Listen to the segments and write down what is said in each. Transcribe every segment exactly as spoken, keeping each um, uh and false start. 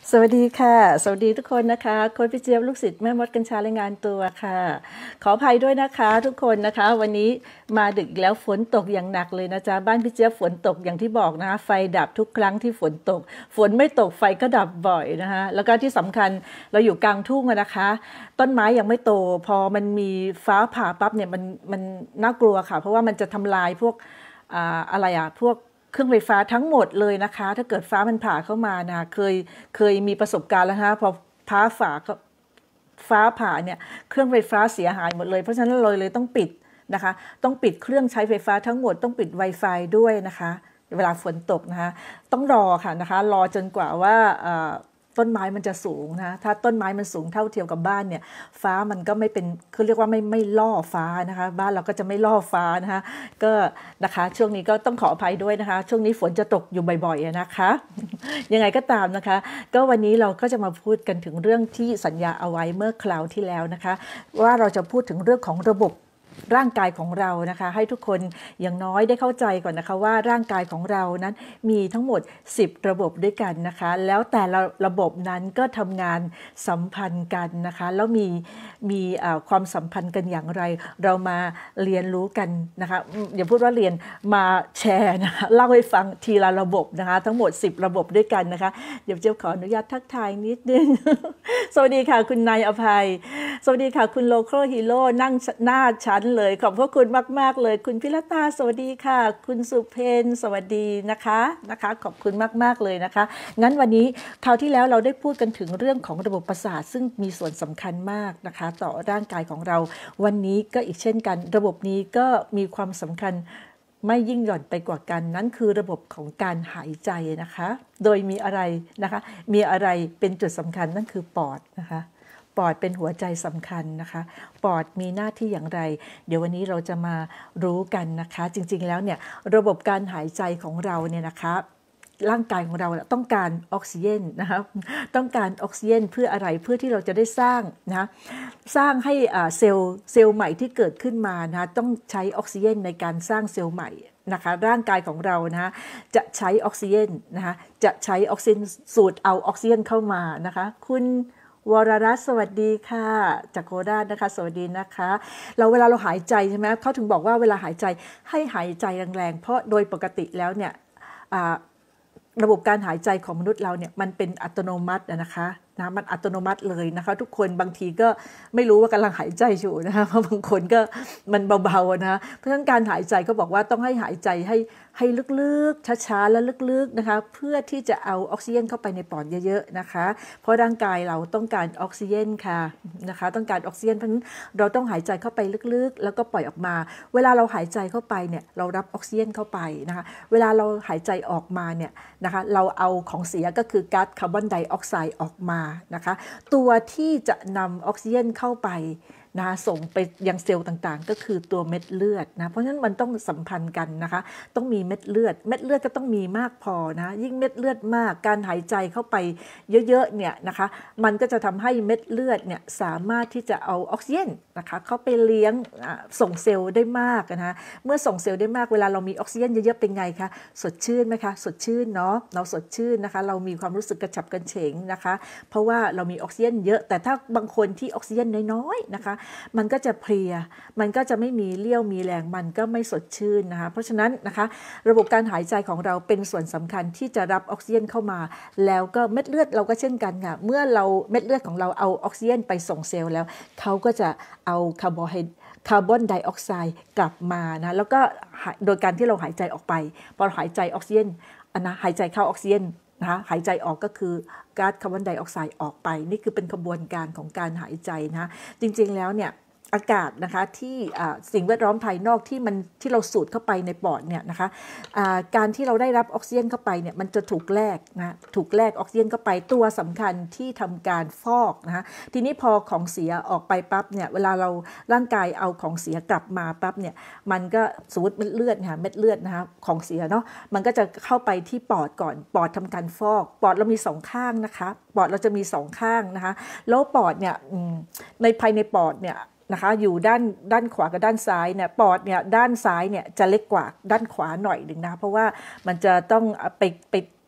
สวัสดีค่ะสวัสดีทุกคนนะคะโค้ชพี่เจี๊ยบลูกศิษย์แม่มดกัญชารายงานตัวค่ะขออภัยด้วยนะคะทุกคนนะคะวันนี้มาดึกแล้วฝนตกอย่างหนักเลยนะจ๊ะบ้านพี่เจี๊ยบฝนตกอย่างที่บอกนะคะไฟดับทุกครั้งที่ฝนตกฝนไม่ตกไฟก็ดับบ่อยนะคะแล้วก็ที่สำคัญเราอยู่กลางทุ่งนะคะต้นไม้ยังไม่โตพอมันมีฟ้าผ่าปั๊บเนี่ยมันมันน่ากลัวค่ะเพราะว่ามันจะทำลายพวกอ่าอะไรอะพวกเครื่องไฟฟ้าทั้งหมดเลยนะคะถ้าเกิดฟ้ามันผ่าเข้ามานะเคยเคยมีประสบการณ์แล้วนะพอฟ้าผ่าฟ้าผ่าเนี่ยเครื่องไฟฟ้าเสียหายหมดเลยเพราะฉะนั้นเราเลยต้องปิดนะคะต้องปิดเครื่องใช้ไฟฟ้าทั้งหมดต้องปิด Wi-Fi ด้วยนะคะเวลาฝนตกนะคะต้องรอค่ะนะคะรอจนกว่าว่าต้นไม้มันจะสูงนะถ้าต้นไม้มันสูงเท่าเทียมกับบ้านเนี่ยฟ้ามันก็ไม่เป็นคือเรียกว่าไม่ไม่ล่อฟ้านะคะบ้านเราก็จะไม่ล่อฟ้านะคะก็นะคะช่วงนี้ก็ต้องขออภัยด้วยนะคะช่วงนี้ฝนจะตกอยู่บ่อยๆนะคะยังไงก็ตามนะคะก็วันนี้เราก็จะมาพูดกันถึงเรื่องที่สัญญาเอาไว้เมื่อคราวที่แล้วนะคะว่าเราจะพูดถึงเรื่องของระบบร่างกายของเรานะคะให้ทุกคนอย่างน้อยได้เข้าใจก่อนนะคะว่าร่างกายของเรานั้นมีทั้งหมดสิบระบบด้วยกันนะคะแล้วแต่ละระบบนั้นก็ทำงานสัมพันธ์กันนะคะแล้วมีมีความสัมพันธ์กันอย่างไรเรามาเรียนรู้กันนะคะอย่าพูดว่าเรียนมาแชร์นะคะเล่าให้ฟังทีละระบบนะคะทั้งหมดสิบระบบด้วยกันนะคะเดี๋ยวเจ้าขออนุญาตทักทายนิดนึง สวัสดีค่ะคุณนายอภัยสวัสดีค่ะคุณโลโคฮีโร่นั่งหน้าชั้นเลยขอบพระคุณมากๆเลยคุณพิรตาสวัสดีค่ะคุณสุเพนสวัสดีนะคะนะคะขอบคุณมากๆเลยนะคะงั้นวันนี้คราวที่แล้วเราได้พูดกันถึงเรื่องของระบบประสาทซึ่งมีส่วนสำคัญมากนะคะต่อร่างกายของเราวันนี้ก็อีกเช่นกันระบบนี้ก็มีความสำคัญไม่ยิ่งหย่อนไปกว่ากันนั่นคือระบบของการหายใจนะคะโดยมีอะไรนะคะมีอะไรเป็นจุดสำคัญนั่นคือปอดนะคะปอดเป็นหัวใจสำคัญนะคะปอดมีหน้าที่อย่างไรเดี๋ยววันนี้เราจะมารู้กันนะคะจริงๆแล้วเนี่ยระบบการหายใจของเราเนี่ยนะคะร่างกายของเราต้องการออกซิเจนนะคะต้องการออกซิเจนเพื่ออะไรเพื่อที่เราจะได้สร้างนะสร้างให้เซลล์เซลล์ใหม่ที่เกิดขึ้นมานะต้องใช้ออกซิเจนในการสร้างเซลล์ใหม่นะคะร่างกายของเรานะจะใช้ออกซิเจนนะคะจะใช้ออกซิเจนสูดเอาออกซิเจนเข้ามานะคะคุณวรรัตน์สวัสดีค่ะจากโคราชนะคะสวัสดีนะคะเราเวลาเราหายใจใช่ไหมเขาถึงบอกว่าเวลาหายใจให้หายใจแรงๆเพราะโดยปกติแล้วเนี่ยระบบการหายใจของมนุษย์เราเนี่ยมันเป็นอัตโนมัตินะคะนะมันอัตโนมัติเลยนะคะทุกคนบางทีก็ไม่รู้ว่ากำลังหายใจอยู่นะคะเพราะบางคนก็มันเบาๆนะเพราะฉะนั้นการหายใจก็บอกว่าต้องให้หายใจให้ให้ลึกๆช้าๆและลึกๆนะคะเพื่อที่จะเอาออกซิเจนเข้าไปในปอดเยอะๆนะคะเพราะร่างกายเราต้องการออกซิเจนค่ะนะคะต้องการออกซิเจนเพราะฉะนั้นเราต้องหายใจเข้าไปลึกๆแล้วก็ปล่อยออกมาเวลาเราหายใจเข้าไปเนี่ยเรารับออกซิเจนเข้าไปนะคะเวลาเราหายใจออกมาเนี่ยนะคะเราเอาของเสียก็คือก๊าซคาร์บอนไดออกไซด์ออกมานะคะตัวที่จะนำออกซิเจนเข้าไปนะส่งไปยังเซลล์ต่างๆก็คือตัวเม็ดเลือดนะเพราะฉะนั้นมันต้องสัมพันธ์กันนะคะต้องมีเม็ดเลือดเม็ดเลือดก็ต้องมีมากพอนะยิ่งเม็ดเลือดมากการหายใจเข้าไปเยอะๆเนี่ยนะคะมันก็จะทำให้เม็ดเลือดเนี่ยสามารถที่จะเอาออกซิเจนนะคะเข้าไปเลี้ยงส่งเซลล์ได้มากนะเมื่อส่งเซลล์ได้มากเวลาเรามีออกซิเจนเยอะๆเป็นไงคะสดชื่นไหมคะสดชื่นเนาะเราสดชื่นนะคะเรามีความรู้สึกกระฉับกระเฉงนะคะเพราะว่าเรามีออกซิเจนเยอะแต่ถ้าบางคนที่ออกซิเจนน้อยๆนะคะมันก็จะเพลียมันก็จะไม่มีเลี้ยวมีแรงมันก็ไม่สดชื่นนะคะเพราะฉะนั้นนะคะระบบการหายใจของเราเป็นส่วนสำคัญที่จะรับออกซิเจนเข้ามาแล้วก็เม็ดเลือดเราก็เช่นกันค่ะเมื่อเราเม็ดเลือดของเราเอาออกซิเจนไปส่งเซลล์แล้วเขาก็จะเอาคาร์โบไฮคาร์บอนไดออกไซด์กลับมานะแล้วก็โดยการที่เราหายใจออกไปพอหายใจออกซิเจนนะหายใจเข้าออกซิเจนนะคะหายใจออกก็คือก๊าซคาร์บอนไดออกไซด์ออกไปนี่คือเป็นกระบวนการของการหายใจนะจริงๆแล้วเนี่ยอากาศนะคะที่สิ่งแวดล้อมภายนอกที่มันที่เราสูดเข้าไปในปอดเนี่ยนะคะการที่เราได้รับออกซิเจนเข้าไปเนี่ยมันจะถูกแลกนะถูกแลกออกซิเจนเข้าไปตัวสำคัญที่ทำการฟอกนะคะทีนี้พอของเสียออกไปปั๊บเนี่ยเวลาเราร่างกายเอาของเสียกลับมาปั๊บเนี่ยมันก็สมมติเม็ดเลือดนะคะเม็ดเลือดนะคะของเสียเนาะมันก็จะเข้าไปที่ปอดก่อนปอดทำการฟอกปอดเรามีสองข้างนะคะปอดเราจะมีสองข้างนะคะแล้วปอดเนี่ยในภายในปอดเนี่ยนะคะอยู่ด้านด้านขวากับด้านซ้ายเนี่ยปอดเนี่ยด้านซ้ายเนี่ยจะเล็กกว่าด้านขวาหน่อยหนึ่งนะเพราะว่ามันจะต้องไปไป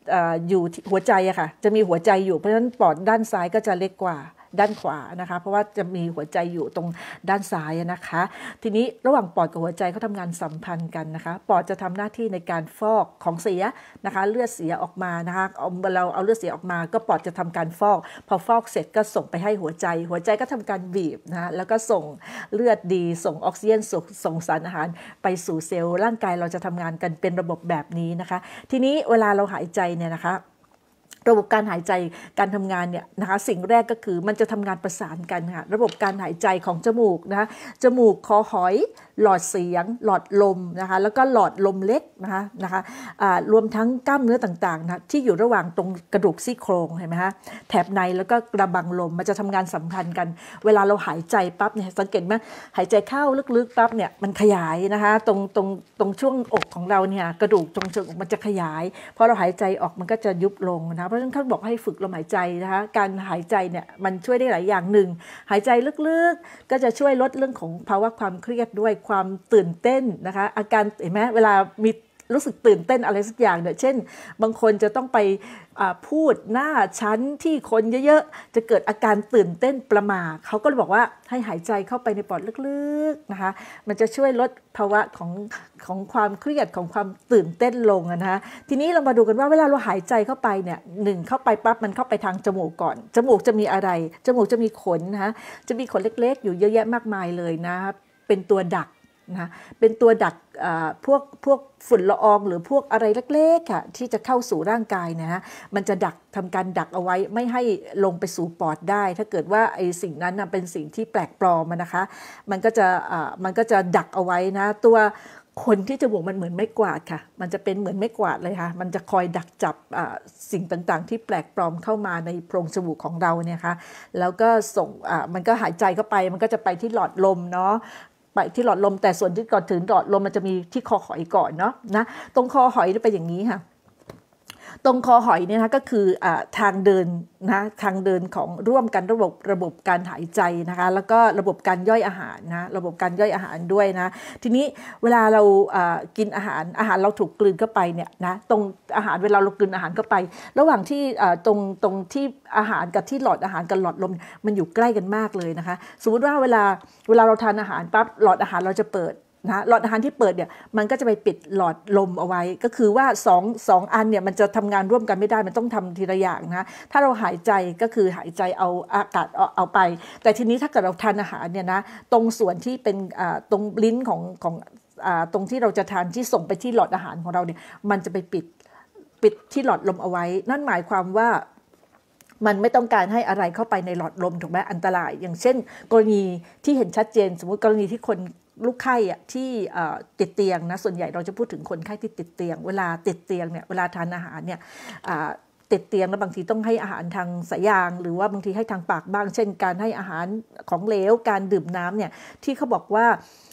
อยู่หัวใจอะค่ะจะมีหัวใจอยู่เพราะฉะนั้นปอดด้านซ้ายก็จะเล็กกว่าด้านขวานะคะเพราะว่าจะมีหัวใจอยู่ตรงด้านซ้ายนะคะทีนี้ระหว่างปอดกับหัวใจเขาทำงานสัมพันธ์กันนะคะปอดจะทำหน้าที่ในการฟอกของเสียนะคะเลือดเสียออกมานะคะเอาเราเอาเลือดเสียออกมาก็ปอดจะทำการฟอกพอฟอกเสร็จก็ส่งไปให้หัวใจหัวใจก็ทำการบีบนะแล้วก็ส่งเลือดดีส่งออกซิเจนส่งสารอาหารไปสู่เซลล์ร่างกายเราจะทำงานกันเป็นระบบแบบนี้นะคะทีนี้เวลาเราหายใจเนี่ยนะคะระบบการหายใจการทำงานเนี่ยนะคะสิ่งแรกก็คือมันจะทำงานประสานกันค่ะระบบการหายใจของจมูกนะคะจมูกคอหอยหลอดเสียงหลอดลมนะคะแล้วก็หลอดลมเล็กนะคะนะคะรวมทั้งกล้ามเนื้อต่างๆนะที่อยู่ระหว่างตรงกระดูกซี่โครงเห็นไหมคะแถบในแล้วก็กระบังลมมันจะทำงานสัมพันธ์กันเวลาเราหายใจปั๊บเนี่ยสังเกตไหมหายใจเข้าลึกๆปั๊บเนี่ยมันขยายนะคะตรงตรงตรงช่วงอกของเราเนี่ยกระดูกตรงเชิงอกมันจะขยายพอเราหายใจออกมันก็จะยุบลงนะเพราะฉะนั้นเขาบอกให้ฝึกลมหายใจนะคะการหายใจเนี่ยมันช่วยได้หลายอย่างหนึ่งหายใจลึกๆก็จะช่วยลดเรื่องของภาวะความเครียดด้วยความตื่นเต้นนะคะอาการเห็นไหมเวลามีรู้สึกตื่นเต้นอะไรสักอย่างเนี่ยเช่นบางคนจะต้องไปพูดหน้าชั้นที่คนเยอะๆจะเกิดอาการตื่นเต้นประหม่าเขาก็บอกว่าให้หายใจเข้าไปในปอดลึกๆนะคะมันจะช่วยลดภาวะของของความเครียดของความตื่นเต้นลงนะคะทีนี้เรามาดูกันว่าเวลาเราหายใจเข้าไปเนี่ยหนึ่งเข้าไปปั๊บมันเข้าไปทางจมูกก่อนจมูกจะมีอะไรจมูกจะมีขนนะคะจะมีขนเล็กๆอยู่เยอะแยะมากมายเลยนะเป็นตัวดักนะเป็นตัวดักพวกพวกฝุ่นละอองหรือพวกอะไรเล็กๆค่ะที่จะเข้าสู่ร่างกายนะฮะมันจะดักทำการดักเอาไว้ไม่ให้ลงไปสู่ปอดได้ถ้าเกิดว่าไอ้สิ่งนั้นนะเป็นสิ่งที่แปลกปลอมนะคะมันก็จะมันก็จะดักเอาไว้นะตัวคนที่จมูกมันเหมือนไม้กวาดค่ะมันจะเป็นเหมือนไม้กวาดเลยค่ะมันจะคอยดักจับสิ่งต่างๆที่แปลกปลอมเข้ามาในโพรงจมูกของเราเนี่ยค่ะแล้วก็ส่งมันก็หายใจเข้าไปมันก็จะไปที่หลอดลมเนาะไปที่หลอดลมแต่ส่วนที่ก่อนถึงหลอดลมมันจะมีที่คอหอยก่อนเนาะนะตรงคอหอยจะเป็นอย่างนี้ค่ะตรงคอหอยเนี่ยนะก็คืออทางเดินนะทางเดินของร่วมกันระบบระบบการหายใจนะคะแล้วก็ระบบการย่อยอาหารนะระบบการย่อยอาหารด้วยนะทีนี้เวลาเรากินอาหารอาหารเราถูกกลืนเข้าไปเนี่ยนะตรงอาหารเวลาเรากลืนอาหารเข้าไประหว่างที่ตรงตรงที่อาหารกับที่หลอดอาหารกับหลอดลมมันอยู่ใกล้กันมากเลยนะคะสมมติว่าเวลาเวลาเราทานอาหารปั๊บหลอดอาหารเราจะเปิดนะหลอดอาหารที่เปิดเนี่ยมันก็จะไปปิดหลอดลมเอาไว้ก็คือว่าสองสองอันเนี่ยมันจะทำงานร่วมกันไม่ได้มันต้องทำทีละอย่างนะถ้าเราหายใจก็คือหายใจเอาอากาศเอาเอาไปแต่ทีนี้ถ้าเกิดเราทานอาหารเนี่ยนะตรงส่วนที่เป็นตรงลิ้นของของตรงที่เราจะทานที่ส่งไปที่หลอดอาหารของเราเนี่ยมันจะไปปิดปิดที่หลอดลมเอาไว้นั่นหมายความว่ามันไม่ต้องการให้อะไรเข้าไปในหลอดลมถูกไหมอันตรายอย่างเช่นกรณีที่เห็นชัดเจนสมมติกรณีที่คนลูกไข้อะที่ติดเตียงนะส่วนใหญ่เราจะพูดถึงคนไข้ที่ติดเตียงเวลาติดเตียงเนี่ยเวลาทานอาหารเนี่ยติดเตียงแล้วบางทีต้องให้อาหารทางสายยางหรือว่าบางทีให้ทางปากบ้างเช่นการให้อาหารของเหลวการดื่มน้ำเนี่ยที่เขาบอกว่า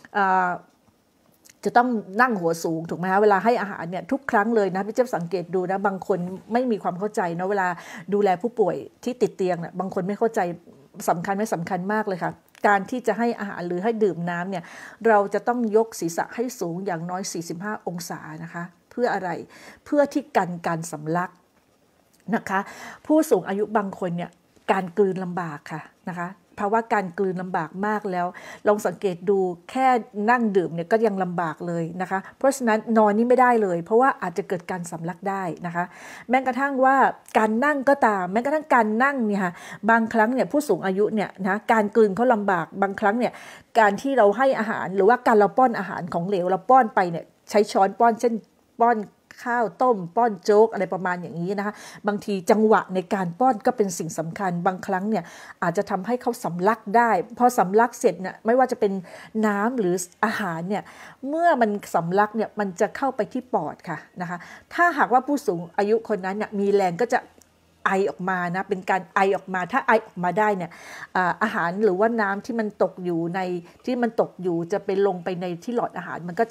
จะต้องนั่งหัวสูงถูกไหมคะเวลาให้อาหารเนี่ยทุกครั้งเลยนะพี่เจี๊ยบสังเกตดูนะบางคนไม่มีความเข้าใจนะเวลาดูแลผู้ป่วยที่ติดเตียงเนี่ยบางคนไม่เข้าใจสำคัญไม่สำคัญมากเลยค่ะการที่จะให้อาหารหรือให้ดื่มน้ำเนี่ยเราจะต้องยกศีรษะให้สูงอย่างน้อยสี่สิบห้าองศานะคะเพื่ออะไรเพื่อที่กันการสำลักนะคะผู้สูงอายุบางคนเนี่ยการกลืนลำบากค่ะนะคะภาวะการกลืนลำบากมากแล้วลองสังเกตดูแค่นั่งดื่มเนี่ยก็ยังลำบากเลยนะคะเพราะฉะนั้นนอนนี่ไม่ได้เลยเพราะว่าอาจจะเกิดการสำลักได้นะคะแม้กระทั่งว่าการนั่งก็ตามแม้กระทั่งการนั่งเนี่ยบางครั้งเนี่ยผู้สูงอายุเนี่ยนะการกลืนเขาลำบากบางครั้งเนี่ยการที่เราให้อาหารหรือว่าการเราป้อนอาหารของเหลวเราป้อนไปเนี่ยใช้ช้อนป้อนเช่นป้อนข้าวต้มป้อนโจ๊กอะไรประมาณอย่างนี้นะคะบางทีจังหวะในการป้อนก็เป็นสิ่งสำคัญบางครั้งเนี่ยอาจจะทำให้เขาสำลักได้พอสำลักเสร็จเนี่ยไม่ว่าจะเป็นน้ำหรืออาหารเนี่ยเมื่อมันสำลักเนี่ยมันจะเข้าไปที่ปอดค่ะนะคะถ้าหากว่าผู้สูงอายุคนนั้นเนี่ยมีแรงก็จะไอออกมานะเป็นการไอออกมาถ้าไอออกมาได้เนี่ยอาหารหรือว่าน้ำที่มันตกอยู่ในที่มันตกอยู่จะไปลงไปในที่หลอดอาหารมันก็จะ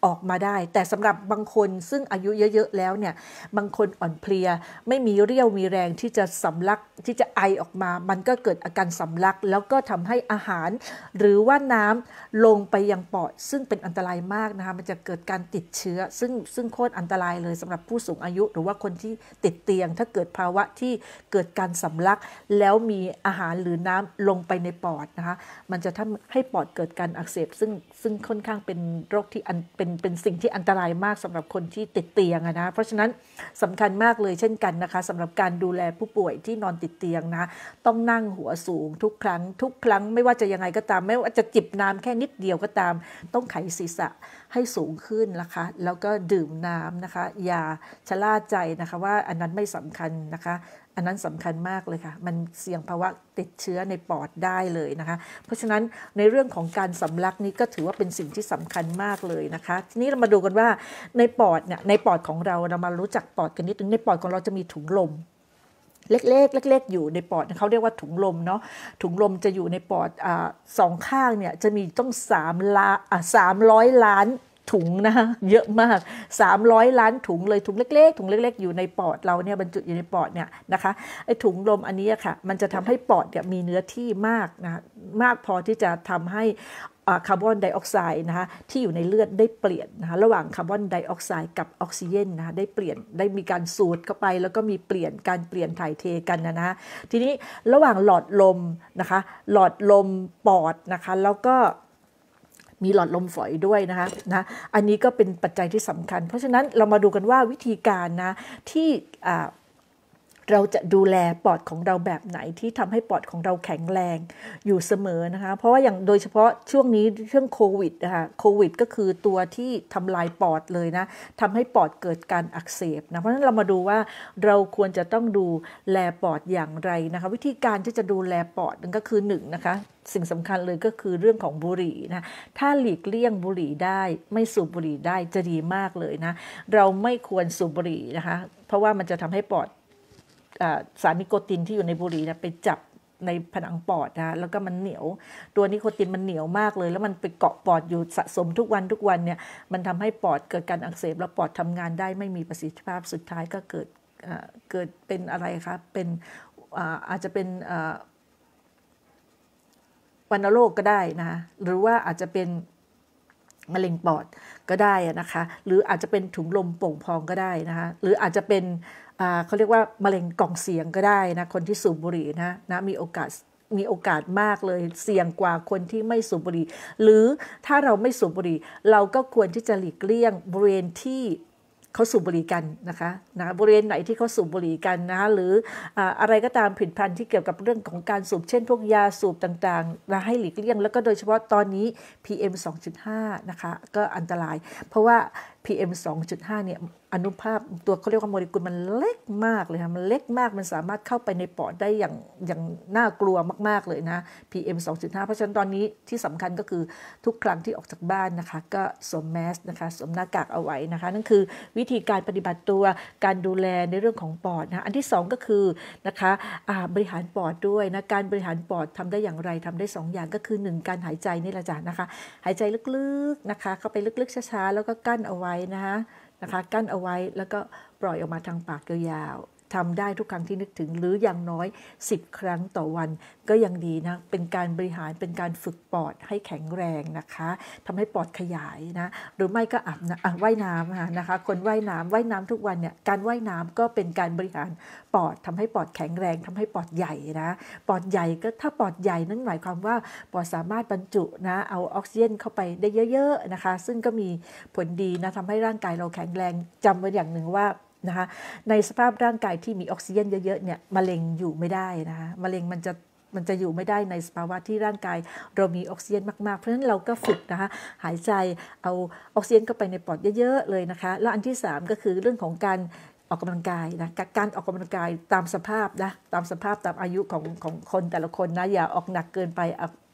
ออกมาได้แต่สำหรับบางคนซึ่งอายุเยอะๆแล้วเนี่ยบางคนอ่อนเพลียไม่มีเรี่ยวมีแรงที่จะสำลักที่จะไอออกมามันก็เกิดอาการสำลักแล้วก็ทำให้อาหารหรือว่าน้ำลงไปยังปอดซึ่งเป็นอันตรายมากนะคะมันจะเกิดการติดเชื้อซึ่งซึ่งโคตรอันตรายเลยสำหรับผู้สูงอายุหรือว่าคนที่ติดเตียงถ้าเกิดภาวะที่เกิดการสำลักแล้วมีอาหารหรือน้ำลงไปในปอดนะคะมันจะทำให้ปอดเกิดการอักเสบซึ่งซึ่งค่อนข้างเป็นโรคที่เป็นเป็นสิ่งที่อันตรายมากสำหรับคนที่ติดเตียงนะเพราะฉะนั้นสำคัญมากเลยเช่นกันนะคะสำหรับการดูแลผู้ป่วยที่นอนติดเตียงนะต้องนั่งหัวสูงทุกครั้งทุกครั้งไม่ว่าจะยังไงก็ตามไม่ว่าจะจิบน้ำแค่นิดเดียวก็ตามต้องไขศีรษะให้สูงขึ้นนะคะแล้วก็ดื่มน้ำนะคะอย่าชะล่าใจนะคะว่าอันนั้นไม่สำคัญนะคะอันนั้นสำคัญมากเลยค่ะมันเสี่ยงภาวะติดเชื้อในปอดได้เลยนะคะเพราะฉะนั้นในเรื่องของการสำลักนี้ก็ถือว่าเป็นสิ่งที่สำคัญมากเลยนะคะทีนี้เรามาดูกันว่าในปอดเนี่ยในปอดของเราเรามารู้จักปอดกันนิดนึงในปอดของเราจะมีถุงลมเล็กๆเล็กๆอยู่ในปอดเขาเรียกว่าถุงลมเนาะถุงลมจะอยู่ในปอดอ่าสองข้างเนี่ยจะมีต้องสามล้านอ่าสามร้อยล้านถุงนะคะเยอะมากสามร้อยล้านถุงเลยถุงเล็กๆถุงเล็กๆอยู่ในปอดเราเนี่ยบรรจุอยู่ในปอดเนี่ยนะคะไอ้ถุงลมอันนี้ค่ะมันจะทำให้ปอดเนี่ยมีเนื้อที่มากนะมากพอที่จะทำให้คาร์บอนไดออกไซด์นะคะที่อยู่ในเลือดได้เปลี่ยนนะคะระหว่างคาร์บอนไดออกไซด์กับออกซิเจนนะคะได้เปลี่ยนได้มีการสูดเข้าไปแล้วก็มีเปลี่ยนการเปลี่ยนถ่ายเทกันนะนะทีนี้ระหว่างหลอดลมนะคะหลอดลมปอดนะคะแล้วก็มีหลอดลมฝอยด้วยนะคะนะอันนี้ก็เป็นปัจจัยที่สำคัญเพราะฉะนั้นเรามาดูกันว่าวิธีการนะที่เราจะดูแลปอดของเราแบบไหนที่ทำให้ปอดของเราแข็งแรงอยู่เสมอนะคะเพราะว่าอย่างโดยเฉพาะช่วงนี้เรื่องโควิดนะคะโควิดก็คือตัวที่ทำลายปอดเลยนะทำให้ปอดเกิดการอักเสบนะเพราะฉะนั้นเรามาดูว่าเราควรจะต้องดูแลปอดอย่างไรนะคะวิธีการที่จะดูแลปอดนั่นก็คือหนึ่งนะคะสิ่งสำคัญเลยก็คือเรื่องของบุหรี่นะถ้าหลีกเลี่ยงบุหรี่ได้ไม่สูบบุหรี่ได้จะดีมากเลยนะเราไม่ควรสูบบุหรี่นะคะเพราะว่ามันจะทำให้ปอดสารนิโคตินที่อยู่ในบุหรี่นะไปจับในผนังปอดนะแล้วก็มันเหนียวตัวนิโคตินมันเหนียวมากเลยแล้วมันไปเกาะปอดอยู่สะสมทุกวันทุกวันเนี่ยมันทำให้ปอดเกิดการอักเสบแล้วปอดทำงานได้ไม่มีประสิทธิภาพสุดท้ายก็เกิดเกิดเป็นอะไรคะเป็นอาจจะเป็นวัณโรคก็ได้นะหรือว่าอาจจะเป็นมะเร็งปอดก็ได้นะคะหรืออาจจะเป็นถุงลมโป่งพองก็ได้นะคะหรืออาจจะเป็นเขาเรียกว่ามะเร็งกล่องเสียงก็ได้นะคนที่สูบบุหรี่นะนะมีโอกาสมีโอกาสมากเลยเสี่ยงกว่าคนที่ไม่สูบบุหรี่หรือถ้าเราไม่สูบบุหรี่เราก็ควรที่จะหลีกเลี่ยงบริเวณที่เขาสูบบุหรี่กันนะคะนะบริเวณไหนที่เขาสูบบุหรี่กันนะหรืออะไรก็ตามผลิตภัณฑ์ที่เกี่ยวกับเรื่องของการสูบเช่นพวกยาสูบต่างๆนะให้หลีกเลี่ยงแล้วก็โดยเฉพาะตอนนี้ พี เอ็ม สองจุดห้า นะคะก็อันตรายเพราะว่า พี เอ็ม สองจุดห้า เนี่ยอนุภาพตัวเขาเรียกว่าโมเลกุลมันเล็กมากเลยค่ะมันเล็กมากมันสามารถเข้าไปในปอดได้อย่างอย่างน่ากลัวมากๆเลยนะ พี เอ็ม สองจุดห้า เพราะฉะนั้นตอนนี้ที่สำคัญก็คือทุกครั้งที่ออกจากบ้านนะคะก็สวมแมสนะคะสวมหน้ากากเอาไว้นะคะนั่นคือวิธีการปฏิบัติตัวการดูแลในเรื่องของปอดนะอันที่สองก็คือนะคะบริหารปอดด้วยนะการบริหารปอดทำได้อย่างไรทำได้สองอย่างก็คือหนึ่งการหายใจนี่แหละจ้ะนะคะหายใจลึกๆนะคะเข้าไปลึกๆช้าๆแล้วก็กั้นเอาไว้นะคะนะคะกั้นเอาไว้แล้วก็ปล่อยออกมาทางปากยาวๆทำได้ทุกครั้งที่นึกถึงหรืออย่างน้อยสิบครั้งต่อวันก็ยังดีนะเป็นการบริหารเป็นการฝึกปอดให้แข็งแรงนะคะทำให้ปอดขยายนะหรือไม่ก็อาบน้ำว่ายน้ำนะคะคนว่ายน้ำว่ายน้ำทุกวันเนี่ยการว่ายน้ำก็เป็นการบริหารปอดทำให้ปอดแข็งแรงทำให้ปอดใหญ่นะปอดใหญ่ก็ถ้าปอดใหญ่นั่นหมายความว่าปอดสามารถบรรจุนะเอาออกซิเจนเข้าไปได้เยอะๆนะคะซึ่งก็มีผลดีนะทำให้ร่างกายเราแข็งแรงจำไว้อย่างหนึ่งว่านะคะในสภาพร่างกายที่มีออกซิเจนเยอะๆเนี่ยมะเร็งอยู่ไม่ได้นะคะมะเร็งมันจะมันจะอยู่ไม่ได้ในสภาวะที่ร่างกายเรามีออกซิเจนมากๆเพราะฉะนั้นเราก็ฝึกนะคะหายใจเอาออกซิเจนเข้าไปในปอดเยอะๆเลยนะคะแล้วอันที่สามก็คือเรื่องของการออกกำลังกายนะการออกกำลังกายตามสภาพนะตามสภาพตามอายุของของคนแต่ละคนนะอย่าออกหนักเกินไป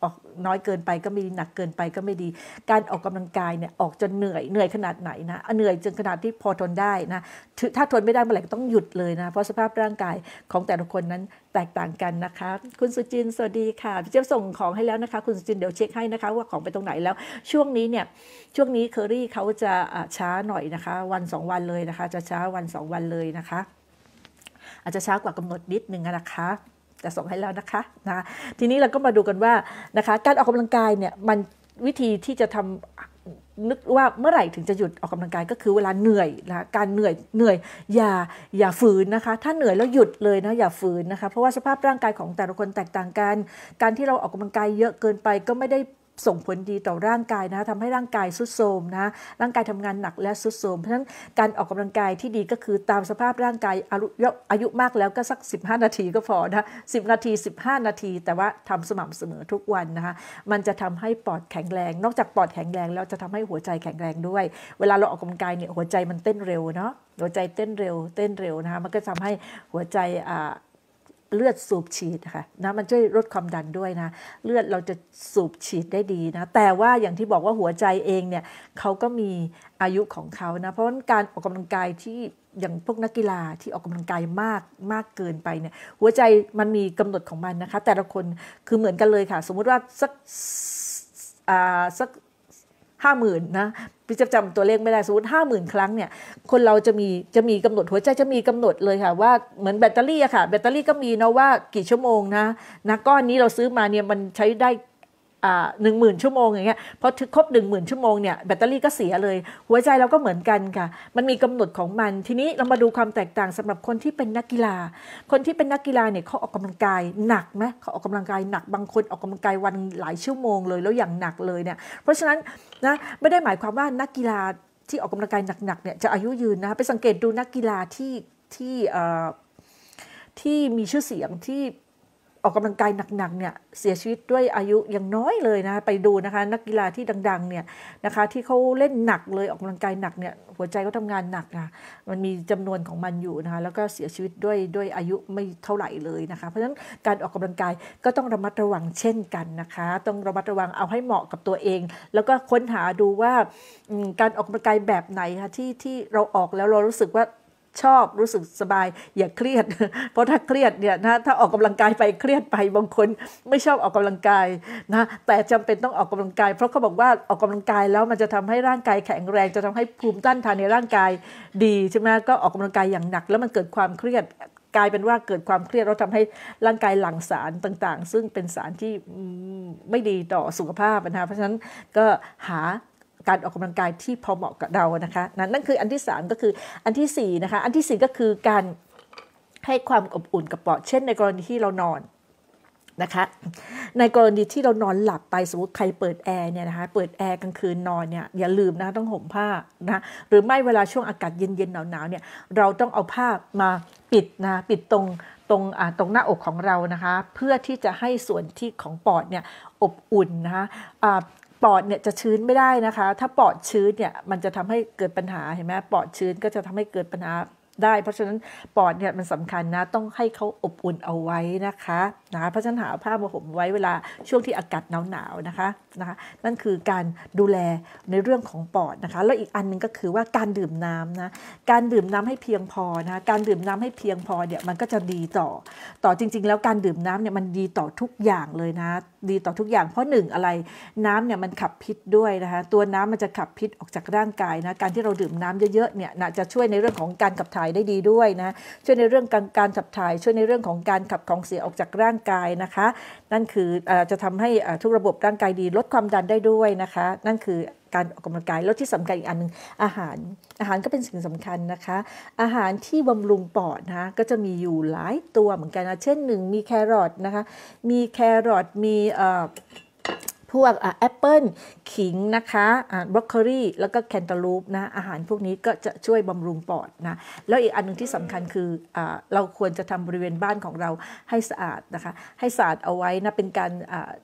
ออกน้อยเกินไปก็ไม่ดีหนักเกินไปก็ไม่ดีการออกกำลังกายเนี่ยออกจนเหนื่อยเหนื่อยขนาดไหนนะเหนื่อยจนขนาดที่พอทนได้นะถ้าทนไม่ได้เมื่อไหร่ก็ต้องหยุดเลยนะเพราะสภาพร่างกายของแต่ละคนนั้นแตกต่างกันนะคะคุณสุจินสวัสดีค่ะพี่เจี๊ยบส่งของให้แล้วนะคะคุณสุจินเดี๋ยวเช็คให้นะคะว่าของไปตรงไหนแล้วช่วงนี้เนี่ยช่วงนี้เคอรี่เขาจะช้าหน่อยนะคะวันสองวันเลยนะคะจะช้าวันสองวันเลยนะคะอาจจะช้ากว่ากำหนดนิดนึงนะคะจะส่งให้แล้วนะคะนะทีนี้เราก็มาดูกันว่านะคะการออกกำลังกายเนี่ยมันวิธีที่จะทำนึกว่าเมื่อไหร่ถึงจะหยุดออกกำลังกายก็คือเวลาเหนื่อยนะการเหนื่อยเหนื่อยอย่าอย่าฝืนนะคะถ้าเหนื่อยแล้วหยุดเลยนะอย่าฝืนนะคะเพราะว่าสภาพร่างกายของแต่ละคนแตกต่างกันการที่เราออกกำลังกายเยอะเกินไปก็ไม่ได้ส่งผลดีต่อร่างกายนะทำให้ร่างกายทรุดโทรมนะร่างกายทำงานหนักและทรุดโทรมเพราะฉะนั้นการออกกำลังกายที่ดีก็คือตามสภาพร่างกายอายุอายุมากแล้วก็สักสิบห้านาทีก็พอนะสิบนาทีสิบห้านาทีแต่ว่าทำสม่ำเสมอทุกวันนะคะมันจะทำให้ปอดแข็งแรงนอกจากปอดแข็งแรงแล้วจะทำให้หัวใจแข็งแรงด้วยเวลาเราออกกำลังกายเนี่ยหัวใจมันเต้นเร็วเนาะหัวใจเต้นเร็วเต้นเร็วนะคะมันก็ทำให้หัวใจอ่าเลือดสูบฉีดค่ะนะมันช่วยลดความดันด้วยนะเลือดเราจะสูบฉีดได้ดีนะแต่ว่าอย่างที่บอกว่าหัวใจเองเนี่ยเขาก็มีอายุของเขานะเพราะการออกกำลังกายที่อย่างพวกนักกีฬาที่ออกกำลังกายมากมากเกินไปเนี่ยหัวใจมันมีกำหนดของมันนะคะแต่ละคนคือเหมือนกันเลยค่ะสมมุติว่าสักอ่าสักห้าหมื่นนะพี่จะจำตัวเลขไม่ได้สมมติห้าหมื่นครั้งเนี่ยคนเราจะมีจะมีกำหนดหัวใจจะมีกำหนดเลยค่ะว่าเหมือนแบตเตอรี่อะค่ะแบตเตอรี่ก็มีนะว่ากี่ชั่วโมงนะนะก้อนนี้เราซื้อมาเนี่ยมันใช้ได้อ่าหนึ่งหมื่นชั่วโมงอย่างเงี้ยพอครบหนึ่งหมื่นชั่วโมงเนี่ยแบตเตอรี่ก็เสียเลยหัวใจเราก็เหมือนกันค่ะมันมีกำหนดของมันทีนี้เรามาดูความแตกต่างสำหรับคนที่เป็นนักกีฬาคนที่เป็นนักกีฬาเนี่ยเขาออกกำลังกายหนักไหมเขาออกกำลังกายหนักบางคนออกกำลังกายวันหลายชั่วโมงเลยแล้วอย่างหนักเลยเนี่ยเพราะฉะนั้นนะไม่ได้หมายความว่านักกีฬาที่ออกกำลังกายหนักๆเนี่ยจะอายุยืนนะไปสังเกตดูนักกีฬาที่ที่ที่มีชื่อเสียงที่ออกกำลังกายหนักๆเนี่ยเสียชีวิตด้วยอายุยังน้อยเลยนะไปดูนะคะนักกีฬาที่ดังๆเนี่ยนะคะที่เขาเล่นหนักเลยออกกำลังกายหนักเนี่ยหัวใจเขาทำงานหนักนะมันมีจำนวนของมันอยู่นะคะแล้วก็เสียชีวิตด้วยด้วยอายุไม่เท่าไหร่เลยนะคะเพราะฉะนั้นการออกกำลังกายก็ต้องระมัดระวังเช่นกันนะคะต้องระมัดระวังเอาให้เหมาะกับตัวเองแล้วก็ค้นหาดูว่าการออกกำลังกายแบบไหนคะที่ที่เราออกแล้วเรารู้สึกว่าชอบรู้สึกสบายอย่าเครียดเพราะถ้าเครียดเนี่ยนะถ้าออกกำลังกายไปเครียดไปบางคนไม่ชอบออกกำลังกายนะแต่จำเป็นต้องออกกำลังกายเพราะเขาบอกว่าออกกำลังกายแล้วมันจะทำให้ร่างกายแข็งแรงจะทำให้ภูมิต้านทานในร่างกายดีใช่ไหมก็ออกกำลังกายอย่างหนักแล้วมันเกิดความเครียดกลายเป็นว่าเกิดความเครียดแล้วทำให้ร่างกายหลั่งสารต่างๆซึ่งเป็นสารที่ไม่ดีต่อสุขภาพนะเพราะฉะนั้นก็หาการออกกำลังกายที่พอเหมาะกับเรานะคะนั่นคืออันที่สามก็คืออันที่สี่นะคะอันที่สี่ก็คือการให้ความอบอุ่นกับปอดเช่นในกรณีที่เรานอนนะคะในกรณีที่เรานอนหลับไปสมมติใครเปิดแอร์เนี่ยนะคะเปิดแอร์กลางคืนนอนเนี่ยอย่าลืมนะต้องห่มผ้านะหรือไม่เวลาช่วงอากาศเย็นๆหนาวๆเนี่ยเราต้องเอาผ้ามาปิดนะปิดตรงตรงอ่าตรงหน้าอกของเรานะคะเพื่อที่จะให้ส่วนที่ของปอดเนี่ยอบอุ่นนะคะอ่าปอดเนี่ยจะชื้นไม่ได้นะคะถ้าปอดชื้นเนี่ยมันจะทำให้เกิดปัญหาเห็นไหมปอดชื้นก็จะทำให้เกิดปัญหาได้เพราะฉะนั้นปอดเนี่ยมันสำคัญนะต้องให้เขาอบอุ่นเอาไว้นะคะนะเพราะฉะนั้นหาผ้ามาห่มไว้เวลาช่วงที่อากาศหนาวๆนะคะนะคะนั่นคือการดูแลในเรื่องของปอดนะคะแล้วอีกอันนึงก็คือว่าการดื่มน้ำนะการดื่มน้ำให้เพียงพอนะการดื่มน้ำให้เพียงพอเนี่ยมันก็จะดีต่อต่อจริงๆแล้วการดื่มน้ำเนี่ยมันดีต่อทุกอย่างเลยนะดีต่อทุกอย่างเพราะหนึ่งอะไรน้ำเนี่ยมันขับพิษด้วยนะคะตัวน้ำมันจะขับพิษออกจากร่างกายนะการที่เราดื่มน้ำเยอะๆเนี่ยนะจะช่วยในเรื่องของการขับถ่ายได้ดีด้วยนะช่วยในเรื่องการการขับถ่ายช่วยในเรื่องของการขับของเสียออกจากร่างกายนะคะนั่นคือจะทำให้ทุกระบบร่างกายดีลดความดันได้ด้วยนะคะนั่นคือการออกกำลังกายแล้วที่สำคัญอีกอันนึงอาหารอาหารก็เป็นสิ่งสำคัญนะคะอาหารที่บำรุงปอดนะคะก็จะมีอยู่หลายตัวเหมือนกันนะเช่นหนึ่งมีแครอทนะคะมีแครอทมีพวกแอปเปิลขิงนะคะบรอกโคลีแล้วก็แคนตาลูปนะอาหารพวกนี้ก็จะช่วยบำรุงปอดนะแล้วอีกอันนึงที่สำคัญคือเราควรจะทำบริเวณบ้านของเราให้สะอาดนะคะให้สะอาดเอาไว้นะเป็นการ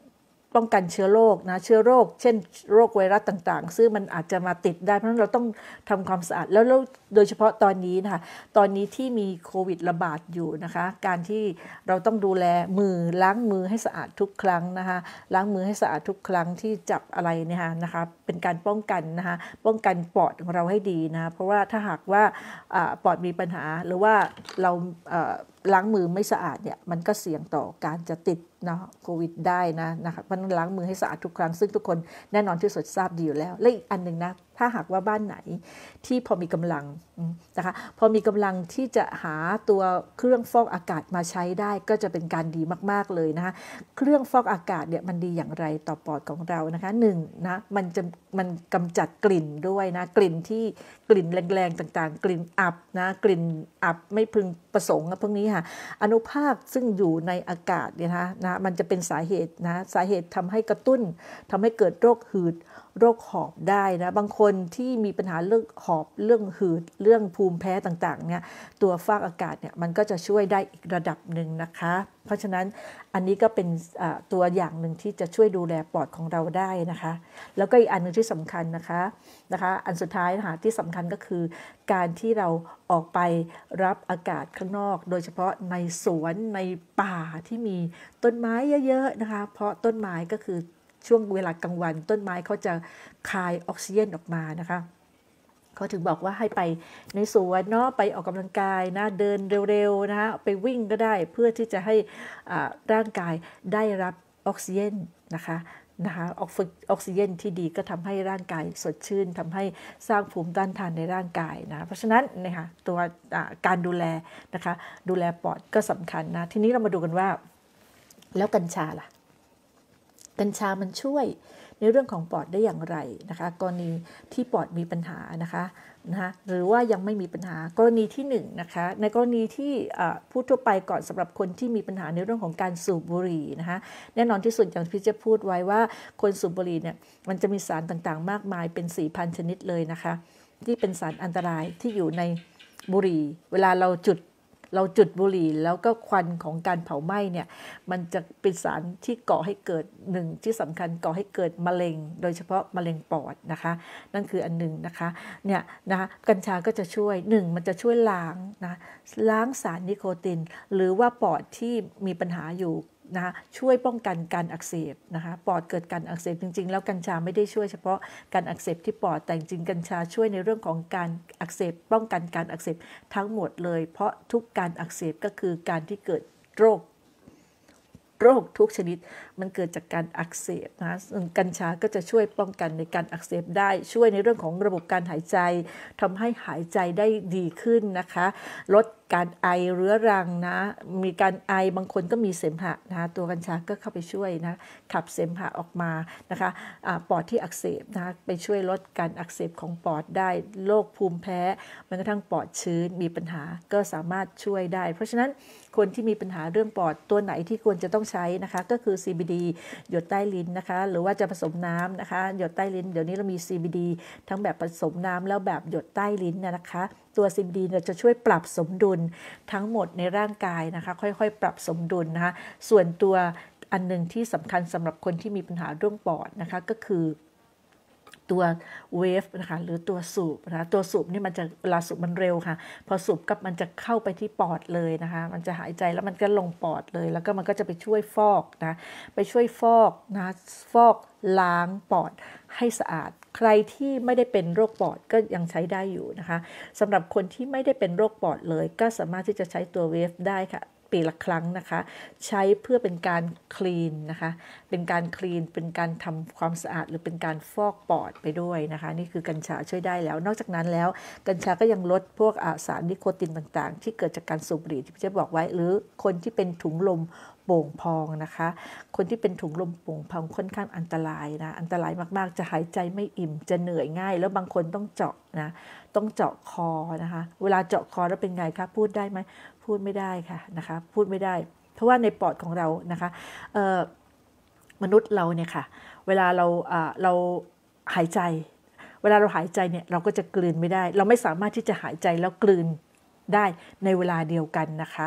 ป้องกันเชื้อโรคนะเชื้อโรคเช่นโรคไวรัสต่างๆซึ่งมันอาจจะมาติดได้เพราะฉะนั้นเราต้องทำความสะอาดแล้วโดยเฉพาะตอนนี้นะคะตอนนี้ที่มีโควิดระบาดอยู่นะคะการที่เราต้องดูแลมือล้างมือให้สะอาดทุกครั้งนะคะล้างมือให้สะอาดทุกครั้งที่จับอะไรเนี่ยนะคะเป็นการป้องกันนะคะป้องกันปอดของเราให้ดีนะเพราะว่าถ้าหากว่าปอดมีปัญหาหรือว่าเราล้างมือไม่สะอาดเนี่ยมันก็เสี่ยงต่อการจะติดนะโควิดได้นะนะคะเพราะนั้นล้างมือให้สะอาดทุกครั้งซึ่งทุกคนแน่นอนที่สุดทราบดีอยู่แล้วและอีกอันหนึ่งนะถ้าหากว่าบ้านไหนที่พอมีกำลังนะคะพอมีกำลังที่จะหาตัวเครื่องฟอกอากาศมาใช้ได้ก็จะเป็นการดีมากๆเลยนะคะเครื่องฟอกอากาศเนี่ยมันดีอย่างไรต่อปอดของเรานะคะหนึ่งนะมันจะมันกำจัดกลิ่นด้วยนะกลิ่นที่กลิ่นแรงๆต่างๆกลิ่นอับนะกลิ่นอับไม่พึงประสงค์พวกนี้ค่ะอนุภาคซึ่งอยู่ในอากาศเนี่ยนะนะมันจะเป็นสาเหตุนะสาเหตุทำให้กระตุ้นทำให้เกิดโรคหืดโรคหอบได้นะบางคนที่มีปัญหาเรื่องหอบเรื่องหืดเรื่องภูมิแพ้ต่างๆเนี่ยตัวฟอกอากาศเนี่ยมันก็จะช่วยได้อีกระดับหนึ่งนะคะเพราะฉะนั้นอันนี้ก็เป็นตัวอย่างหนึ่งที่จะช่วยดูแลปอดของเราได้นะคะแล้วก็อีกอันนึงที่สำคัญนะคะนะคะอันสุดท้ายนะคะที่สำคัญก็คือการที่เราออกไปรับอากาศข้างนอกโดยเฉพาะในสวนในป่าที่มีต้นไม้เยอะๆนะคะเพราะต้นไม้ก็คือช่วงเวลากลางวันต้นไม้เขาจะคายออกซิเจนออกมานะคะเขาถึงบอกว่าให้ไปในสวนเนาะไปออกกำลังกายนะเดินเร็วๆนะคะไปวิ่งก็ได้เพื่อที่จะให้ร่างกายได้รับออกซิเจนนะคะนะคะออกซิเจนที่ดีก็ทำให้ร่างกายสดชื่นทำให้สร้างภูมิต้านทานในร่างกายนะเพราะฉะนั้นนะคะตัวการดูแลนะคะดูแลปอดก็สำคัญนะทีนี้เรามาดูกันว่าแล้วกัญชาล่ะกัญชามันช่วยในเรื่องของปอดได้อย่างไรนะคะกรณีที่ปอดมีปัญหานะคะนะคะหรือว่ายังไม่มีปัญหากรณีที่หนึ่งนะคะในกรณีที่พูดทั่วไปก่อนสำหรับคนที่มีปัญหาในเรื่องของการสูบบุหรี่นะคะแน่นอนที่สุดอย่างที่จะพูดไว้ว่าคนสูบบุหรี่เนี่ยมันจะมีสารต่างๆมากมายเป็น สี่พัน ชนิดเลยนะคะที่เป็นสารอันตรายที่อยู่ในบุหรี่เวลาเราจุดเราจุดบุหรี่แล้วก็ควันของการเผาไหม้เนี่ยมันจะเป็นสารที่ก่อให้เกิดหนึ่งที่สำคัญก่อให้เกิดมะเร็งโดยเฉพาะมะเร็งปอดนะคะนั่นคืออันหนึ่งนะคะเนี่ยนะคะกัญชาก็จะช่วยหนึ่งมันจะช่วยล้างนะล้างสารนิโคตินหรือว่าปอดที่มีปัญหาอยู่นะคะช่วยป้องกันการอักเสบนะคะปอดเกิดการอักเสบจริงๆแล้วกัญชาไม่ได้ช่วยเฉพาะการอักเสบที่ปอดแต่จริงกัญชาช่วยในเรื่องของการอักเสบป้องกันการอักเสบทั้งหมดเลยเพราะทุกการอักเสบก็คือการที่เกิดโรคโรคทุกชนิดมันเกิดจากการอักเสบนะกัญชาก็จะช่วยป้องกันในการอักเสบได้ช่วยในเรื่องของระบบการหายใจทำให้หายใจได้ดีขึ้นนะคะลดการไอเรื้อรังนะมีการไอบางคนก็มีเสมหะนะตัวกัญชาก็เข้าไปช่วยนะขับเสมหะออกมานะคะะปอดที่อักเสบนะไปช่วยลดการอักเสบของปอดได้โรคภูมิแพ้แม้กระทั่งปอดชื้นมีปัญหาก็สามารถช่วยได้เพราะฉะนั้นคนที่มีปัญหาเรื่องปอดตัวไหนที่ควรจะต้องใช้นะคะก็คือ ซี บี ดี หยดใต้ลิ้นนะคะหรือว่าจะผสมน้ำนะคะหยดใต้ลิ้นเดี๋ยวนี้เรามี ซี บี ดี ทั้งแบบผสมน้ำแล้วแบบหยดใต้ลิ้นนะคะตัว ซี บี ดี เนี่ยจะช่วยปรับสมดุลทั้งหมดในร่างกายนะคะค่อยๆปรับสมดุลนะคะส่วนตัวอันนึงที่สำคัญสำหรับคนที่มีปัญหาเรื่องปอดนะคะก็คือตัวเวฟนะคะหรือตัวสูบนะคะตัวสูบนี่มันจะเวลาสูบมันเร็วค่ะพอสูบกับมันจะเข้าไปที่ปอดเลยนะคะมันจะหายใจแล้วมันก็ลงปอดเลยแล้วก็มันก็จะไปช่วยฟอกนะไปช่วยฟอกนะฟอกล้างปอดให้สะอาดใครที่ไม่ได้เป็นโรคปอดก็ยังใช้ได้อยู่นะคะสำหรับคนที่ไม่ได้เป็นโรคปอดเลยก็สามารถที่จะใช้ตัวเวฟได้ค่ะปีละครั้งนะคะใช้เพื่อเป็นการคลีนนะคะเป็นการคลีนเป็นการทำความสะอาดหรือเป็นการฟอกปอดไปด้วยนะคะนี่คือกัญชาช่วยได้แล้วนอกจากนั้นแล้วกัญชาก็ยังลดพวกสารนิโคตินต่างๆที่เกิดจากการสูบบุหรี่ที่พี่จะบอกไว้หรือคนที่เป็นถุงลมโป่งพองนะคะคนที่เป็นถุงลมโป่งพองค่อนข้างอันตรายนะอันตรายมากๆจะหายใจไม่อิ่มจะเหนื่อยง่ายแล้วบางคนต้องเจาะนะต้องเจาะคอนะคะเวลาเจาะคอแล้วเป็นไงคะพูดได้ไหมพูดไม่ได้ค่ะนะคะพูดไม่ได้เพราะว่าในปอดของเรานะคะมนุษย์เราเนี่ยค่ะเวลาเราเราหายใจเวลาเราหายใจเนี่ยเราก็จะกลืนไม่ได้เราไม่สามารถที่จะหายใจแล้วกลืนได้ในเวลาเดียวกันนะคะ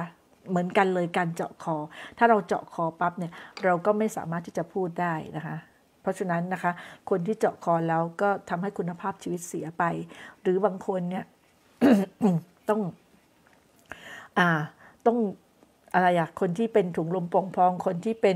เหมือนกันเลยการเจาะคอถ้าเราเจาะคอปั๊บเนี่ยเราก็ไม่สามารถที่จะพูดได้นะคะเพราะฉะนั้นนะคะคนที่เจาะคอแล้วก็ทำให้คุณภาพชีวิตเสียไปหรือบางคนเนี่ย ต้องอ่าต้องอะไรอะคนที่เป็นถุงลมโป่งพองคนที่เป็น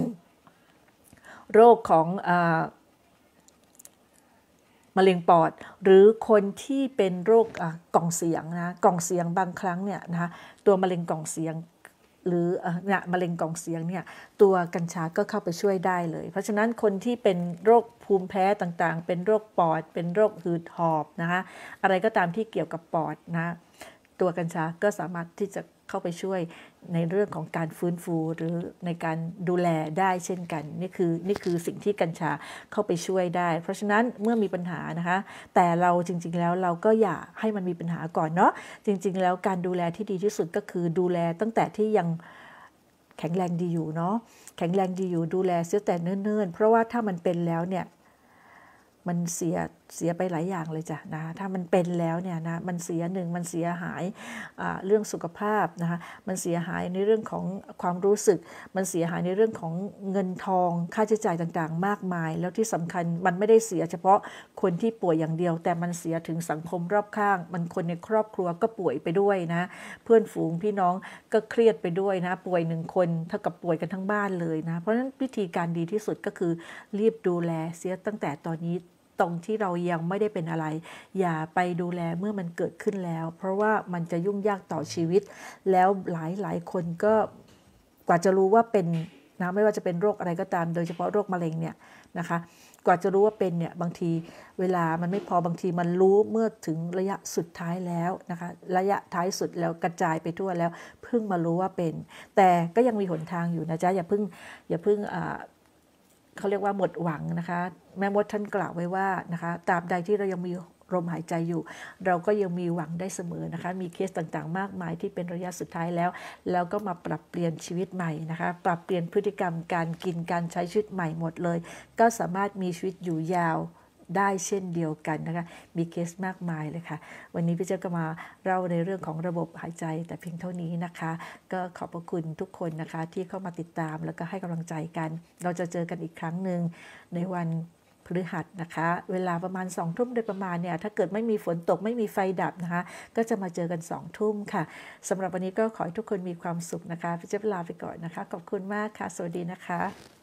โรคของอ่ามะเร็งปอดหรือคนที่เป็นโรคกล่องเสียงนะกล่องเสียงบางครั้งเนี่ยนะคะตัวมะเร็งกล่องเสียงหรือเนี่ยมะเร็งกล่องเสียงเนี่ยตัวกัญชาก็เข้าไปช่วยได้เลยเพราะฉะนั้นคนที่เป็นโรคภูมิแพ้ต่างๆเป็นโรคปอดเป็นโรคหืดหอบนะคะอะไรก็ตามที่เกี่ยวกับปอดนะตัวกัญชาก็สามารถที่จะเข้าไปช่วยในเรื่องของการฟื้นฟูหรือในการดูแลได้เช่นกันนี่คือนี่คือสิ่งที่กัญชาเข้าไปช่วยได้เพราะฉะนั้นเมื่อมีปัญหานะคะแต่เราจริงๆแล้วเราก็อย่าให้มันมีปัญหาก่อนเนาะจริงๆแล้วการดูแลที่ดีที่สุดก็คือดูแลตั้งแต่ที่ยังแข็งแรงดีอยู่เนาะแข็งแรงดีอยู่ดูแลเสียแต่เนิ่นๆเพราะว่าถ้ามันเป็นแล้วเนี่ยมันเสียเสียไปหลายอย่างเลยจ้ะนะถ้ามันเป็นแล้วเนี่ยนะมันเสียหนึ่งมันเสียหายเรื่องสุขภาพนะคะมันเสียหายในเรื่องของความรู้สึกมันเสียหายในเรื่องของเงินทองค่าใช้จ่ายต่างๆมากมายแล้วที่สำคัญมันไม่ได้เสียเฉพาะคนที่ป่วยอย่างเดียวแต่มันเสียถึงสังคมรอบข้างมันคนในครอบครัวก็ป่วยไปด้วยนะเพื่อนฝูงพี่น้องก็เครียดไปด้วยนะป่วยหนึ่งคนเท่ากับป่วยกันทั้งบ้านเลยนะเพราะฉะนั้นวิธีการดีที่สุดก็คือรีบดูแลเสียตั้งแต่ตอนนี้ตรงที่เรายังไม่ได้เป็นอะไรอย่าไปดูแลเมื่อมันเกิดขึ้นแล้วเพราะว่ามันจะยุ่งยากต่อชีวิตแล้วหลายหลายคนก็กว่าจะรู้ว่าเป็นนะไม่ว่าจะเป็นโรคอะไรก็ตามโดยเฉพาะโรคมะเร็งเนี่ยนะคะกว่าจะรู้ว่าเป็นเนี่ยบางทีเวลามันไม่พอบางทีมันรู้เมื่อถึงระยะสุดท้ายแล้วนะคะระยะท้ายสุดแล้วกระจายไปทั่วแล้วเพิ่งมารู้ว่าเป็นแต่ก็ยังมีหนทางอยู่นะจ๊ะอย่าเพิ่งอย่าเพิ่งอ่าเขาเรียกว่าหมดหวังนะคะแม่มดท่านกล่าวไว้ว่านะคะตราบใดที่เรายังมีลมหายใจอยู่เราก็ยังมีหวังได้เสมอนะคะมีเคสต่างๆมากมายที่เป็นระยะสุดท้ายแล้วแล้วก็มาปรับเปลี่ยนชีวิตใหม่นะคะปรับเปลี่ยนพฤติกรรมการกินการใช้ชีวิตใหม่หมดเลยก็สามารถมีชีวิตอยู่ยาวได้เช่นเดียวกันนะคะมีเคสมากมายเลยค่ะวันนี้พี่เจ้าก็มาเล่าในเรื่องของระบบหายใจแต่เพียงเท่านี้นะคะก็ขอบพระคุณทุกคนนะคะที่เข้ามาติดตามแล้วก็ให้กำลังใจกันเราจะเจอกันอีกครั้งหนึ่งในวันพฤหัสนะคะเวลาประมาณสองทุ่มโดยประมาณเนี่ยถ้าเกิดไม่มีฝนตกไม่มีไฟดับนะคะก็จะมาเจอกันสองทุ่มค่ะสำหรับวันนี้ก็ขอให้ทุกคนมีความสุขนะคะพี่เจ้าลาไปก่อนนะคะขอบคุณมากค่ะสวัสดีนะคะ